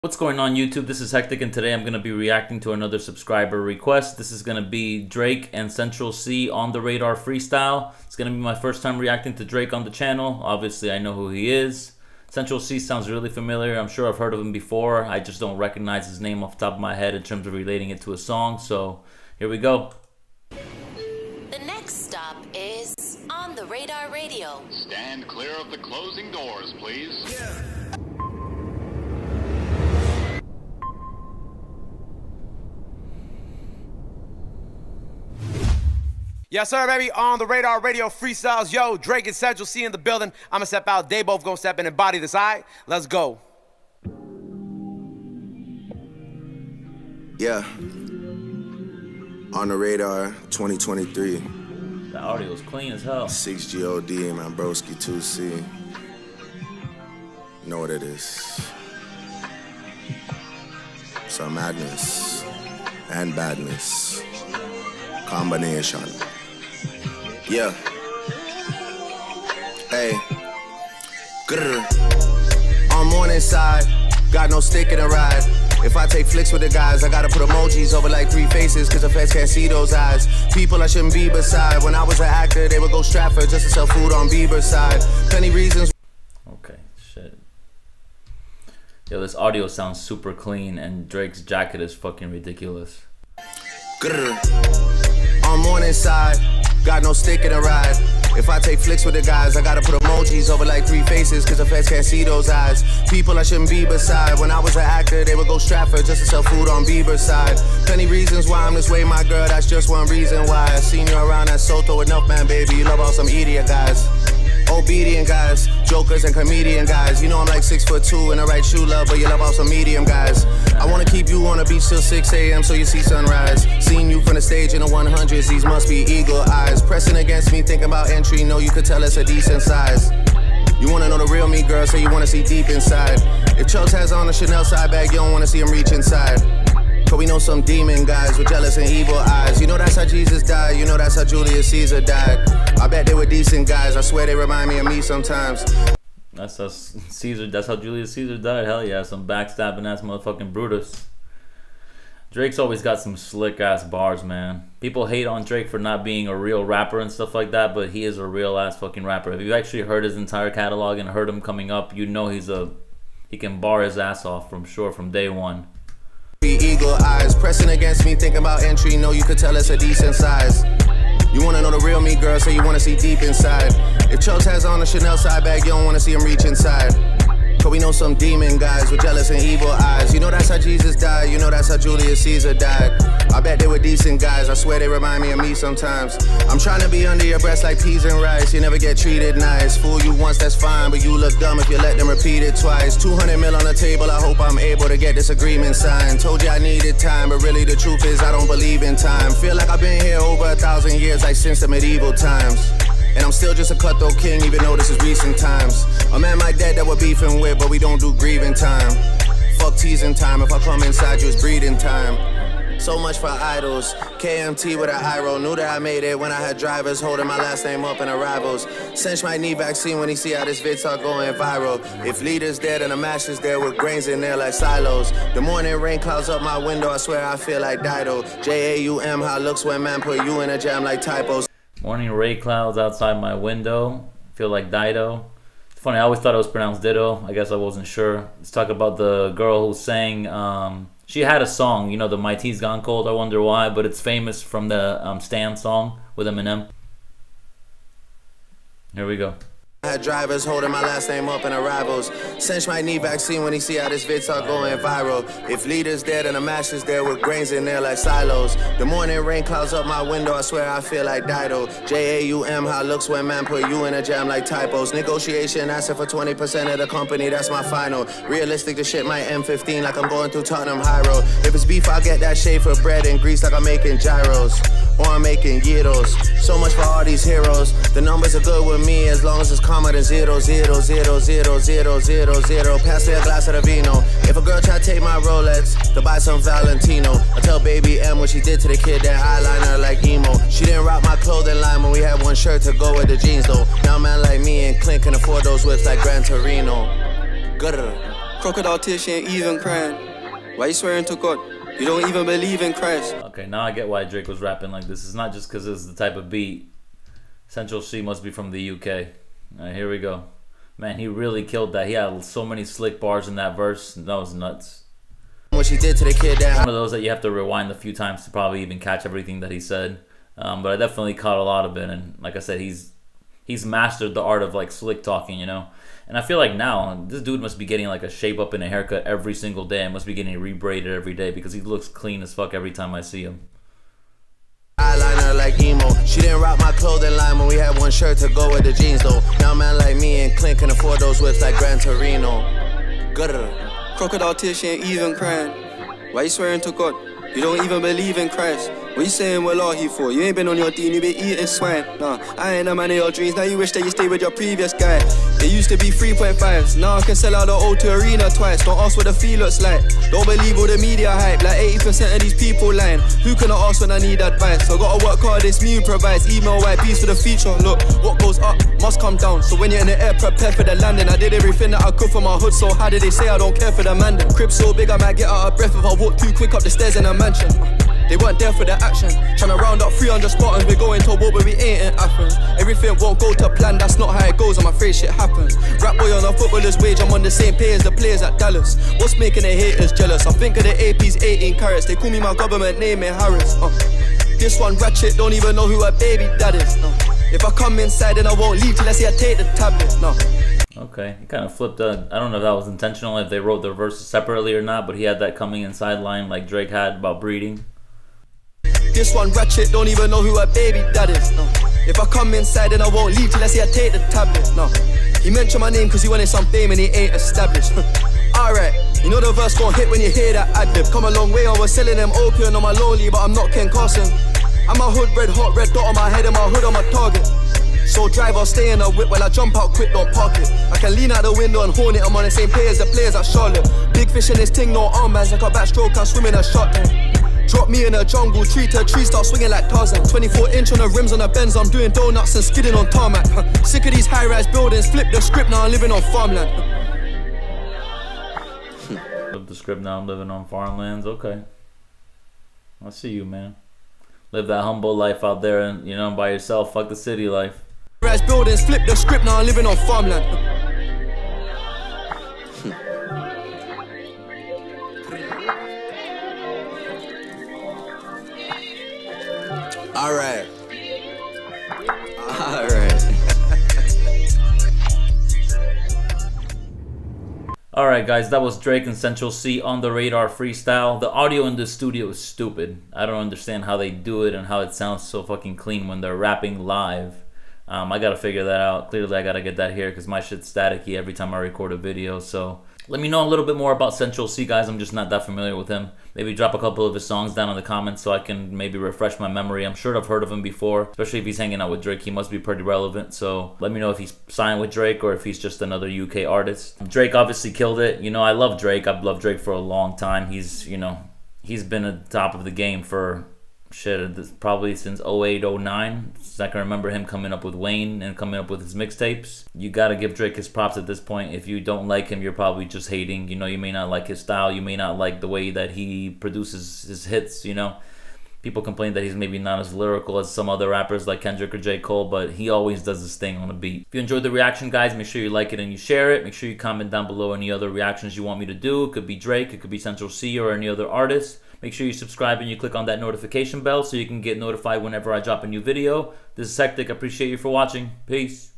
What's going on YouTube? This is Hectic and today I'm going to be reacting to another subscriber request. This is going to be Drake and Central Cee On The Radar freestyle. It's going to be my first time reacting to Drake on the channel. Obviously I know who he is. Central Cee sounds really familiar. I'm sure I've heard of him before. I just don't recognize his name off the top of my head in terms of relating it to a song. So here we go. The next stop is On The Radar Radio. Stand clear of the closing doors, please. Yeah. Yes, sir, baby. On the Radar Radio freestyles. Yo, Drake and Central Cee in the building. I'm going to step out. They both going to step in and body this. All right? Let's go. Yeah. On the Radar 2023. The audio is clean as hell. 6GOD and my broski 2C. You know what it is. Some madness and badness. Combination. Yeah. Hey. Grr. On morning side, got no stick in the ride. If I take flicks with the guys, I gotta put emojis over like 3 faces, cause the feds can't see those eyes. People I shouldn't be beside. When I was an actor, they would go Stratford just to sell food on Bieber's side. Plenty reasons. Okay, shit. Yo, this audio sounds super clean and Drake's jacket is fucking ridiculous. Grr. On morning side, got no stick in the ride. If I take flicks with the guys, I gotta put emojis over like 3 faces, cause the feds can't see those eyes. People I shouldn't be beside. When I was an actor, they would go Stratford just to sell food on Bieber's side. Plenty reasons why I'm this way, my girl, that's just one reason why. I seen you around at Soto enough, man, baby. You love all some idiot guys. Obedient guys, jokers and comedian guys. You know I'm like 6'2" in the right shoe, love, but you love all some medium guys. I wanna keep you on the beach till 6 a.m. so you see sunrise. Seen you from the stage in the 100s, these must be eagle eyes. Pressing against me, thinking about entry, know you could tell it's a decent size. You wanna know the real me, girl, so you wanna see deep inside. If Chubbs has on a Chanel side bag, you don't wanna see him reach inside. Cause we know some demon guys with jealous and evil eyes. You know that's how Jesus died, you know that's how Julius Caesar died. I bet they were decent guys, I swear they remind me of me sometimes. That's how Julius Caesar died. Hell yeah, some backstabbing ass motherfucking Brutus. Drake's always got some slick ass bars, man. People hate on Drake for not being a real rapper and stuff like that, but he is a real ass fucking rapper. If you actually heard his entire catalog and heard him coming up, you know he can bar his ass off from sure from day one. Eagle eyes, pressing against me, thinking about entry, know you could tell it's a decent size. You wanna know the real me, girl, so you wanna see deep inside. If Chubbs has on a Chanel side bag, you don't wanna see him reach inside. Cause we know some demon guys with jealous and evil eyes. You know that's how Jesus died, you know that's how Julius Caesar died. I bet they were decent guys, I swear they remind me of me sometimes. I'm trying to be under your breast like peas and rice. You never get treated nice. Fool you once, that's fine, but you look dumb if you let them repeat it twice. 200 mil on the table, I hope I'm able to get this agreement signed. Told you I needed time, but really the truth is I don't believe in time. Feel like I've been here over 1,000 years, like since the medieval times. And I'm still just a cutthroat king, even though this is recent times. A man my dad that we're beefing with, but we don't do grieving time. Fuck teasing time, if I come inside you, it's breeding time. So much for idols, KMT with an eye roll. Knew that I made it when I had drivers holding my last name up in arrivals. Cinch might need vaccine when he see how this vid start going viral. If leaders dead and the masters there with grains in there like silos. The morning rain clouds up my window, I swear I feel like Dido. J-A-U-M, how it looks when man put you in a jam like typos. Morning ray clouds outside my window. Feel like Dido. It's funny, I always thought it was pronounced Ditto. I guess I wasn't sure. Let's talk about the girl who sang. She had a song, you know, the My Tea's Gone Cold. I wonder why, but it's famous from the Stan song with Eminem. Here we go. I had drivers holding my last name up in arrivals. Cinch might need vaccine when he see how this vid start going viral. If leaders dead and the masters there with grains in there like silos. The morning rain clouds up my window, I swear I feel like Dido. J-A-U-M, how it looks when man put you in a jam like typos. Negotiation asking for 20% of the company, that's my final. Realistic, the shit might M15 like I'm going through Tottenham High Road. If it's beef, I'll get that shade for bread and grease like I'm making gyros. Or I'm making gyros. So much for all these heroes. The numbers are good with me as long as it's calmer than 0, 0, 0, 0, 0, 0, 0. Pass me a glass of the vino. If a girl try to take my Rolex to buy some Valentino, I tell baby M what she did to the kid, that eyeliner like emo. She didn't rock my clothing line when we had one shirt to go with the jeans though. Now a man like me and Clint can afford those whips like Gran Torino. Good. Crocodile tears, she ain't even crying. Why you swearing to God? You don't even believe in Christ. Okay, now I get why Drake was rapping like this. It's not just because it's the type of beat. Central C must be from the UK. Alright, here we go. Man, he really killed that. He had so many slick bars in that verse. That was nuts. What she did to the kid that One of those that you have to rewind a few times to probably even catch everything that he said. But I definitely caught a lot of it. And like I said, he's mastered the art of like slick talking, you know. And I feel like now this dude must be getting like a shape up and a haircut every single day. And must be getting rebraided every day because he looks clean as fuck every time I see him. eyeliner like emo. She didn't rock my clothing line when we had one shirt to go with the jeans though. Now man like me and Clint can afford those whips like Gran Torino. Crocodile tears, she ain't even crying. Why you swearing to God? You don't even believe in Christ. What you saying well are he for? You ain't been on your dean, you been eating swine. Nah, I ain't a man of your dreams. Now you wish that you stayed with your previous guy. They used to be 3.5s. Now I can sell out the O2 Arena twice. Don't ask what the fee looks like. Don't believe all the media hype. Like 80% of these people lying. Who can I ask when I need advice? I gotta work hard, this me provides. Email white beats for the feature. Look, what goes up must come down. So when you're in the air, prepare for the landing. I did everything that I could for my hood. So how did they say I don't care for the man? The crib so big I might get out of breath if I walk too quick up the stairs in a mansion. They weren't there for the action. Tryna round up 300 Spartans. We're going to war but we ain't in Athens. Everything won't go to plan, that's not how it goes. I'm afraid shit happens. Rap boy on a footballer's wage, I'm on the same pay as the players at Dallas. What's making the haters jealous? I think of the AP's 18 carats. They call me my government name in Harris. This one ratchet, don't even know who her baby dad is. If I come inside then I won't leave till I see I take the tablet. Okay, he kind of flipped I don't know if that was intentional, if they wrote their verses separately or not, but he had that coming inside line like Drake had about breeding. This one ratchet, don't even know who her baby dad is. If I come inside then I won't leave till I see I take the tablet. He mentioned my name cause he wanted some fame and he ain't established. Alright, you know the verse gon' hit when you hear that ad-lib. Come a long way, I was selling them opium on my lonely, but I'm not Ken Carson. I'm a hood red, hot red dot on my head and my hood on my target. So drive or stay in a whip while I jump out quick, don't park it. I can lean out the window and horn it, I'm on the same pay as the players at Charlotte. Big fish in this ting, no armbands, like a backstroke, I'm swimming a shot then. Drop me in a jungle, tree to tree, start swinging like Tarzan. 24-inch on the rims on the Benz, I'm doing donuts and skidding on tarmac. Sick of these high-rise buildings, flip the script, now I'm living on farmland. Flip the script, now I'm living on farmlands, okay. I see you, man. Live that humble life out there and, you know, by yourself, fuck the city life. High-rise buildings, flip the script, now I'm living on farmland. Alright. Alright guys, that was Drake and Central C on the Radar freestyle. The audio in this studio is stupid. I don't understand how they do it and how it sounds so fucking clean when they're rapping live. I gotta figure that out. Clearly I gotta get that here because my shit's staticky every time I record a video. So let me know a little bit more about Central C, guys. I'm just not that familiar with him. Maybe drop a couple of his songs down in the comments so I can maybe refresh my memory. I'm sure I've heard of him before, especially if he's hanging out with Drake. He must be pretty relevant. So let me know if he's signed with Drake or if he's just another UK artist. Drake obviously killed it. You know, I love Drake. I've loved Drake for a long time. He's, you know, he's been at the top of the game for shit, probably since 08, 09. I can remember him coming up with Wayne and coming up with his mixtapes. You gotta give Drake his props at this point. If you don't like him, you're probably just hating. You know, you may not like his style. You may not like the way that he produces his hits, you know. People complain that he's maybe not as lyrical as some other rappers like Kendrick or J. Cole, but he always does his thing on a beat. If you enjoyed the reaction, guys, make sure you like it and you share it. Make sure you comment down below any other reactions you want me to do. It could be Drake, it could be Central C, or any other artist. Make sure you subscribe and you click on that notification bell so you can get notified whenever I drop a new video. This is Hectic. I appreciate you for watching. Peace.